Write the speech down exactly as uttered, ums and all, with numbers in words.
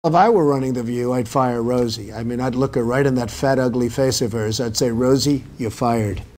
If I were running the View, I'd fire Rosie. I mean, I'd look her right in that fat, ugly face of hers. I'd say, Rosie, you're fired.